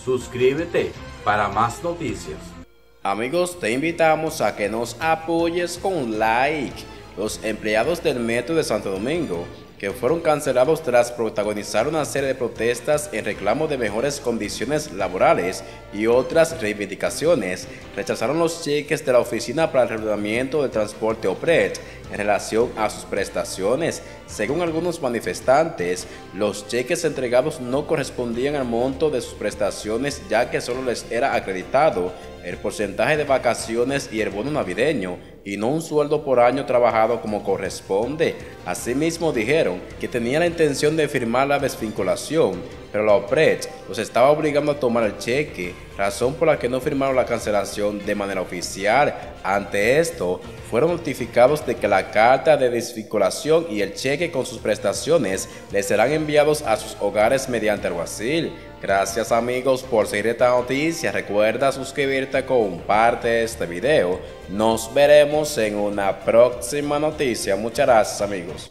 Suscríbete para más noticias. Amigos, te invitamos a que nos apoyes con un like. Los empleados del Metro de Santo Domingo, que fueron cancelados tras protagonizar una serie de protestas en reclamo de mejores condiciones laborales y otras reivindicaciones, rechazaron los cheques de la Oficina para el Regulamiento del Transporte OPRET en relación a sus prestaciones. Según algunos manifestantes, los cheques entregados no correspondían al monto de sus prestaciones, ya que solo les era acreditado el porcentaje de vacaciones y el bono navideño, y no un sueldo por año trabajado como corresponde. Asimismo dijeron que tenía la intención de firmar la desvinculación, pero la OPRET los estaba obligando a tomar el cheque, razón por la que no firmaron la cancelación de manera oficial. Ante esto, fueron notificados de que la carta de desvinculación y el cheque con sus prestaciones les serán enviados a sus hogares mediante alguacil. Gracias amigos por seguir esta noticia. Recuerda suscribirte, comparte este video. Nos veremos en una próxima noticia. Muchas gracias amigos.